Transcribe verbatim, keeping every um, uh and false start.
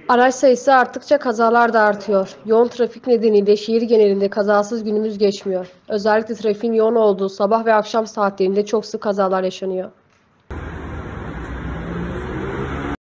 Araç sayısı arttıkça kazalar da artıyor. Yoğun trafik nedeniyle şehir genelinde kazasız günümüz geçmiyor. Özellikle trafiğin yoğun olduğu sabah ve akşam saatlerinde çok sık kazalar yaşanıyor.